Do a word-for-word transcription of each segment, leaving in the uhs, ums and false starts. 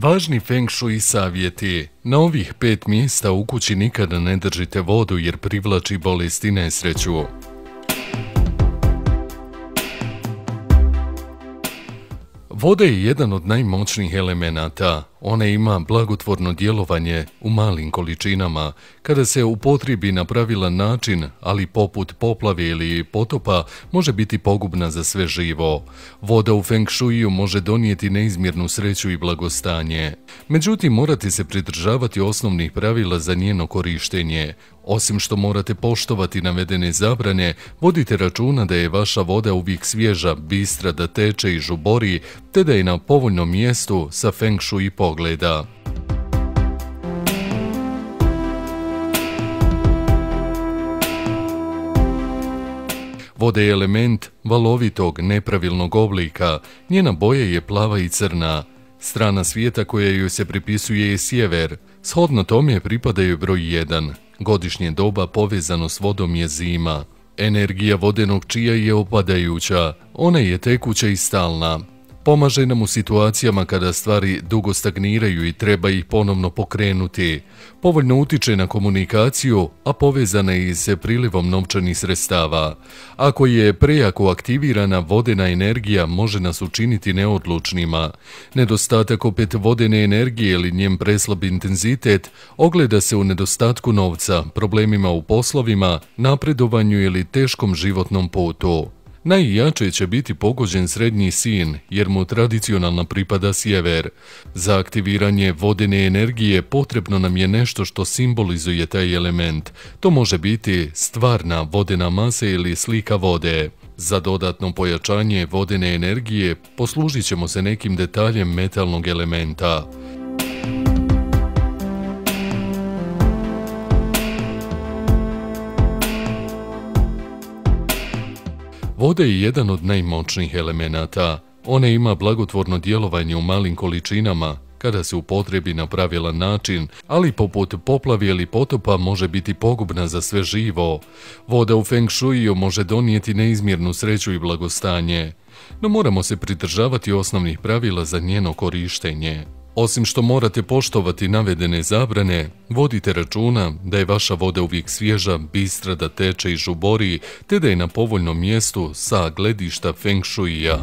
Važni feng shui savjeti. Na ovih pet mjesta u kući nikada ne držite vodu jer privlači bolest i nesreću. Voda je jedan od najmoćnijih elemenata. Ona ima blagotvorno djelovanje u malim količinama. Kada se upotrijebi na pravilan način, ali poput poplave ili potopa, može biti pogubna za sve živo. Voda u feng shuiju može donijeti neizmjernu sreću i blagostanje. Međutim, morate se pridržavati osnovnih pravila za njeno korištenje. Osim što morate poštovati navedene zabrane, vodite računa da je vaša voda uvijek svježa, bistra, da teče i žubori, te da je na povoljnom mjestu sa feng shui pogleda. Voda je element valovitog, nepravilnog oblika. Njena boja je plava i crna. Strana svijeta koja joj se pripisuje je sjever. Shodno tome pripadaju broj jedan. Godišnje doba povezano s vodom je zima. Energija vodenog čija je opadajuća. Ona je tekuća i stalna. Pomaže nam u situacijama kada stvari dugo stagniraju i treba ih ponovno pokrenuti. Povoljno utiče na komunikaciju, a povezana je i s prilivom novčanih sredstava. Ako je prejako aktivirana, vodena energija može nas učiniti neodlučnima. Nedostatak opet vodene energije ili njen preslab intenzitet ogleda se u nedostatku novca, problemima u poslovima, napredovanju ili teškom životnom putu. Najjače će biti pogođen srednji sin, jer mu tradicionalno pripada sjever. Za aktiviranje vodene energije potrebno nam je nešto što simbolizuje taj element. To može biti stvarna vodena masa ili slika vode. Za dodatno pojačanje vodene energije poslužit ćemo se nekim detaljem metalnog elementa. Voda je jedan od najmoćnijih elemenata. Ona ima blagotvorno djelovanje u malim količinama, kada se upotrijebi na pravilan način, ali poput poplave ili potopa može biti pogubna za sve živo. Voda u feng shuiju može donijeti neizmjernu sreću i blagostanje, no moramo se pridržavati osnovnih pravila za njeno korištenje. Osim što morate poštovati navedene zabrane, vodite računa da je vaša voda uvijek svježa, bistra, da teče i žubori, te da je na povoljnom mjestu sa gledišta feng shuija.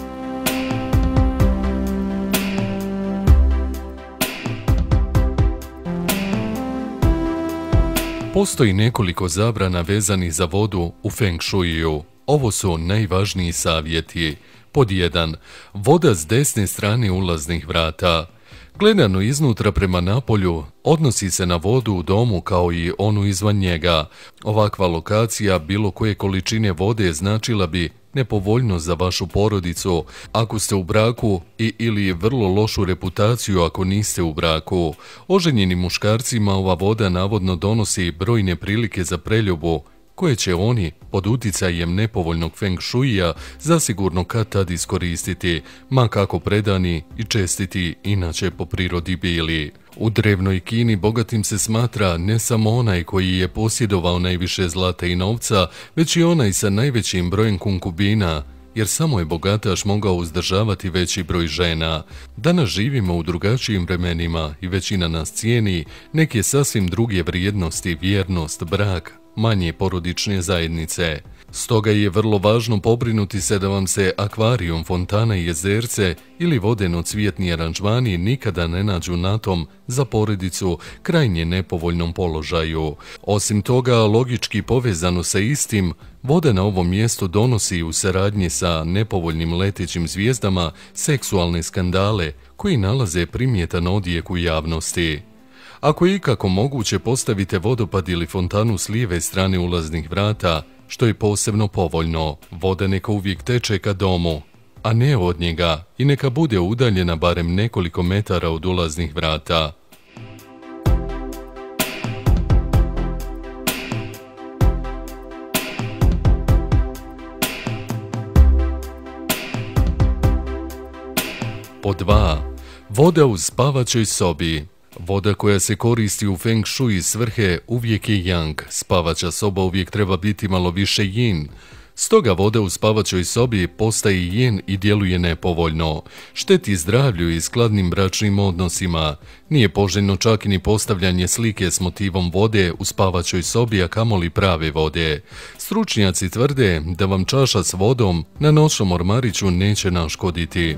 Postoji nekoliko zabrana vezanih za vodu u feng shuiju. Ovo su najvažniji savjeti. Pod jedan. Voda s desne strane ulaznih vrata. Gledano iznutra prema napolju, odnosi se na vodu u domu kao i onu izvan njega. Ovakva lokacija bilo koje količine vode značila bi nepovoljnost za vašu porodicu ako ste u braku i ili vrlo lošu reputaciju ako niste u braku. Oženjenim muškarcima ova voda navodno donosi brojne prilike za preljubu, koje će oni, pod uticajem nepovoljnog feng shuija, zasigurno kad tad iskoristiti, ma kako predani i čestiti inače po prirodi bili. U drevnoj Kini bogatim se smatra ne samo onaj koji je posjedovao najviše zlata i novca, već i onaj sa najvećim brojem konkubina, jer samo je bogataš mogao uzdržavati veći broj žena. Danas živimo u drugačijim vremenima i većina nas cijeni neke sasvim druge vrijednosti, vjernost, brak, manje porodične zajednice. Stoga je vrlo važno pobrinuti se da vam se akvarijum, fontana i jezerce ili vodeno-cvjetni aranžmani nikada ne nađu na tom za porodicu krajnje nepovoljnom položaju. Osim toga, logički povezano sa istim, voda na ovom mjestu donosi u saradnji sa nepovoljnim letećim zvijezdama seksualne skandale koji nalaze primjetan odjek u javnosti. Ako je ikako moguće, postavite vodopad ili fontanu s lijeve strane ulaznih vrata, što je posebno povoljno. Voda neka uvijek teče ka domu, a ne od njega, i neka bude udaljena barem nekoliko metara od ulaznih vrata. Pod dva. Voda u spavaćoj sobi. Voda koja se koristi u feng shui svrhe uvijek je yang. Spavaća soba uvijek treba biti malo više yin. Stoga voda u spavaćoj sobi postaje jen i djeluje nepovoljno. Šteti zdravlju i skladnim bračnim odnosima. Nije poželjno čak ni postavljanje slike s motivom vode u spavaćoj sobi, a kamoli prave vode. Stručnjaci tvrde da vam čaša s vodom na noćnom ormariću neće naškoditi.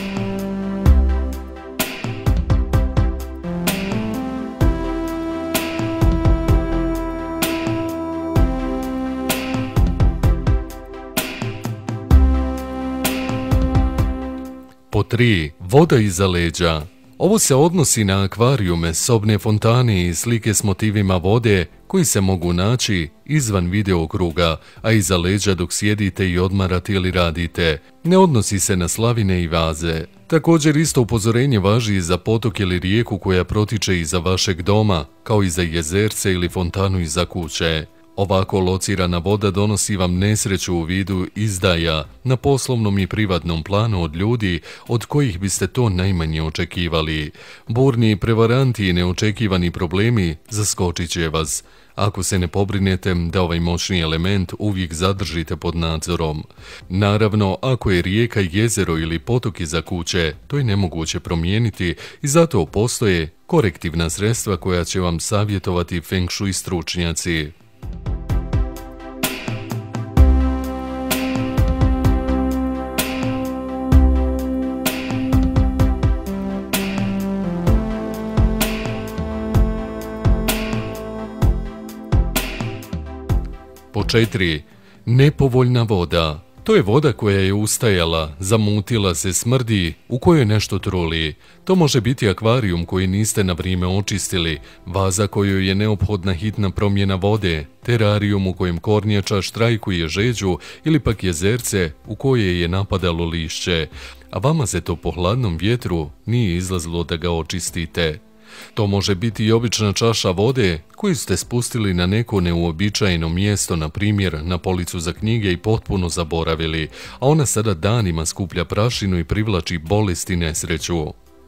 Po tri. Voda iza leđa. Ovo se odnosi na akvarijume, sobne fontane i slike s motivima vode koji se mogu naći izvan videokruga, a iza leđa dok sjedite i odmarate ili radite. Ne odnosi se na slavine i vaze. Također isto upozorenje važi i za potok ili rijeku koja protiče iza vašeg doma, kao i za jezerce ili fontanu iza kuće. Ovako locirana voda donosi vam nesreću u vidu izdaja na poslovnom i privatnom planu od ljudi od kojih biste to najmanje očekivali. Burni prevaranti i neočekivani problemi zaskočit će vas, ako se ne pobrinete da ovaj moćni element uvijek zadržite pod nadzorom. Naravno, ako je rijeka, jezero ili potok iza kuće, to je nemoguće promijeniti i zato postoje korektivna sredstva koja će vam savjetovati feng shui stručnjaci. Po četiri. Nepovoljna voda. To je voda koja je ustajala, zamutila se, smrdi, u kojoj nešto truli. To može biti akvarijum koji niste na vrijeme očistili, vaza kojoj je neophodna hitna promjena vode, terarijum u kojem kornjača štrajkuje žeđu ili pak jezerce u koje je napadalo lišće, a vama se to po hladnom vjetru nije izlazilo da ga očistite. To može biti i obična čaša vode koju ste spustili na neko neuobičajeno mjesto, na primjer na policu za knjige i potpuno zaboravili, a ona sada danima skuplja prašinu i privlači bolest i nesreću.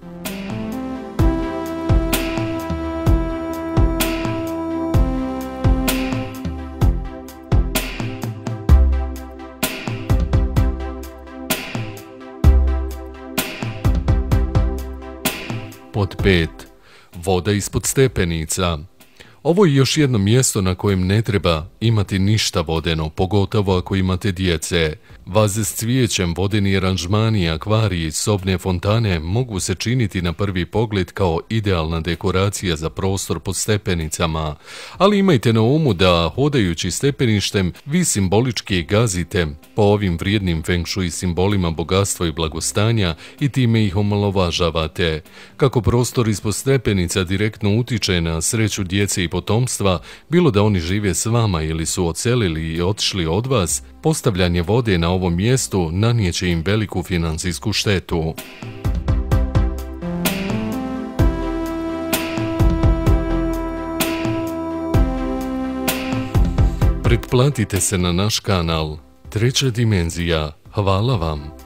Pod pet. Voda ispod stepenica. Ovo je još jedno mjesto na kojem ne treba imati ništa vodeno, pogotovo ako imate djece. Vaze s cvijećem, vodeni aranžmani, akvariji, sobne fontane mogu se činiti na prvi pogled kao idealna dekoracija za prostor pod stepenicama, ali imajte na umu da hodajući stepeništem vi simbolički gazite po ovim vrijednim feng shui simbolima bogatstva i blagostanja i time ih omalovažavate. Kako prostor ispod stepenica direktno utiče na sreću djece i potomstva, bilo da oni žive s vama ili su odselili i otišli od vas, postavljanje vode na ovom mjestu nanijeće im veliku financijsku štetu. Pretplatite se na naš kanal Treća dimenzija. Hvala vam.